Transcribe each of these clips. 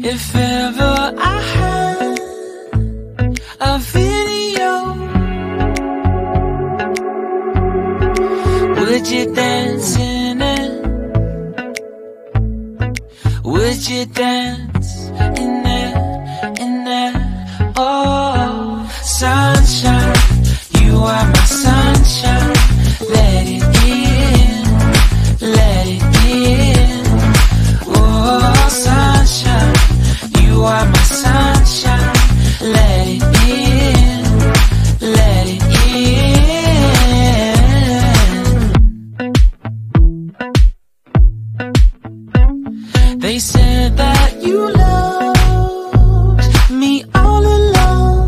If ever I had a video, would you dance in it? Would you dance in it, in it? Oh, sunshine, you are my sunshine. Let it in, let it in. Oh, sunshine, you are my sunshine. Let it in, let it in. They said that you loved me all along.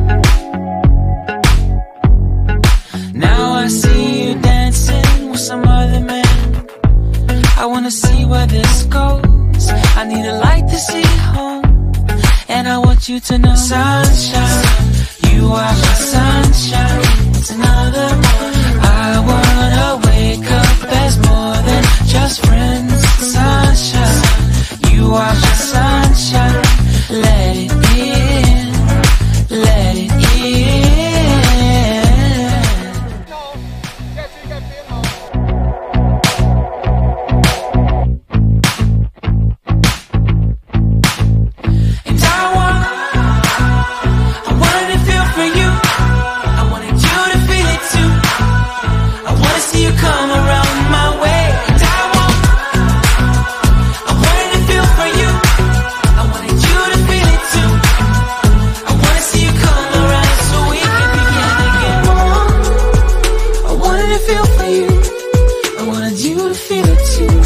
Now I see you dancing with some other man. I wanna see where this goes. I need a light to see home, and I want you to know, sunshine, you are my sunshine. It's another morning. I wanna wake up as more than just friends. Sunshine, you are my sunshine. Let it in, let it in. And I wanted to feel for you. I wanted you to feel it too. I wanna see you come around my way. And I wanted to feel for you. I wanted you to feel it too. I wanna see you come around so we can begin again. I wanted to feel for you. I wanted you to feel it too.